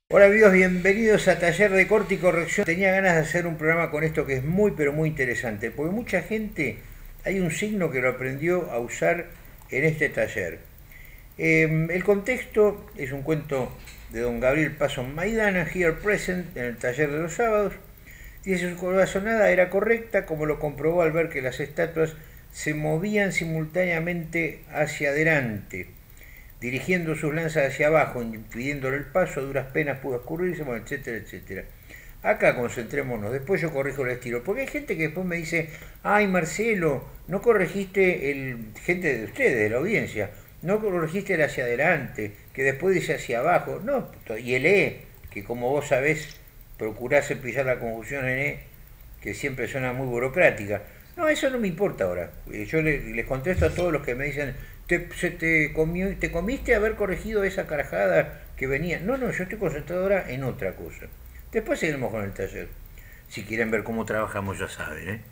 Hola amigos, bienvenidos a Taller de Corte y Corrección. Tenía ganas de hacer un programa con esto que es muy pero muy interesante, porque mucha gente, hay un signo que lo aprendió a usar en este taller. El contexto es un cuento de don Gabriel Paso Maidana, Here Present, en el taller de los sábados. Dice: su corazonada era correcta, como lo comprobó al ver que las estatuas se movían simultáneamente hacia adelante, dirigiendo sus lanzas hacia abajo, impidiéndole el paso. A duras penas pudo escurrirse, bueno, etcétera, etcétera. Acá concentrémonos, después yo corrijo el estilo, porque hay gente que después me dice: ay Marcelo, no corregiste gente de ustedes, de la audiencia, no corregiste el hacia adelante, que después dice hacia abajo. No, y el que como vos sabés, procurás cepillar la confusión en que siempre suena muy burocrática. No, eso no me importa ahora. Yo les contesto a todos los que me dicen: ¿te comiste haber corregido esa carajada que venía? No, yo estoy concentrado ahora en otra cosa. Después seguiremos con el taller. Si quieren ver cómo trabajamos, ya saben, ¿eh?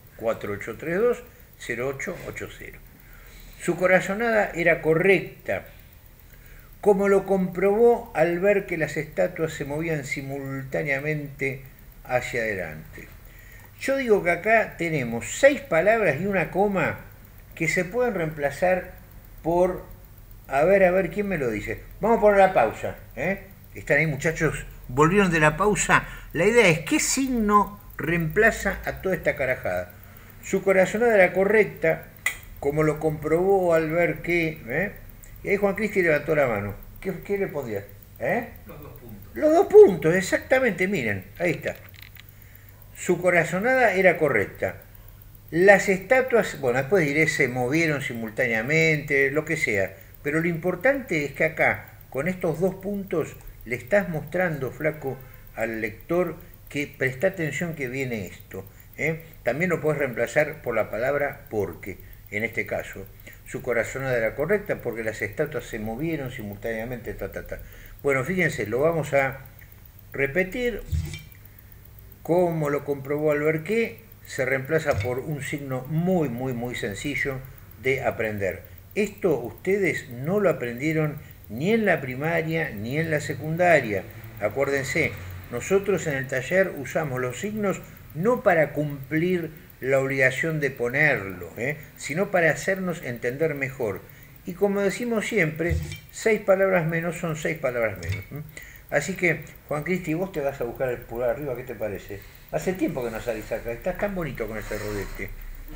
4832-0880. Su corazonada era correcta, como lo comprobó al ver que las estatuas se movían simultáneamente hacia adelante. Yo digo que acá tenemos 6 palabras y una coma que se pueden reemplazar por... A ver, ¿quién me lo dice? Vamos a poner la pausa, ¿eh? ¿Están ahí, muchachos? ¿Volvieron de la pausa? La idea es: ¿qué signo reemplaza a toda esta carajada? Su corazonada era correcta, como lo comprobó al ver que... Y ahí Juan Cristi levantó la mano. ¿Qué le pondría? Los 2 puntos. Los 2 puntos, exactamente, miren, ahí está. Su corazonada era correcta. Las estatuas, bueno, después diré se movieron simultáneamente, lo que sea. Pero lo importante es que acá, con estos 2 puntos, le estás mostrando, flaco, al lector que presta atención que viene esto. También lo puedes reemplazar por la palabra porque, en este caso. Su corazonada era correcta porque las estatuas se movieron simultáneamente, Bueno, fíjense, lo vamos a repetir. Como lo comprobó al ver que se reemplaza por un signo muy sencillo de aprender. Esto ustedes no lo aprendieron ni en la primaria ni en la secundaria. Acuérdense, nosotros en el taller usamos los signos no para cumplir la obligación de ponerlo, sino para hacernos entender mejor. Y como decimos siempre, 6 palabras menos son 6 palabras menos. Así que, Juan Cristi, vos te vas a buscar el pulgar arriba, ¿qué te parece? Hace tiempo que no salís acá, estás tan bonito con ese rodete.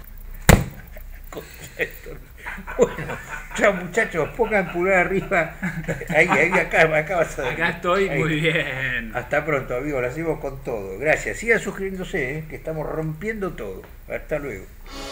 Bueno, chao muchachos, pongan pulgar arriba. Ahí, acá vas a... Acá estoy ahí. muy bien. Hasta pronto, amigos, la seguimos con todo. Gracias, sigan suscribiéndose, que estamos rompiendo todo. Hasta luego.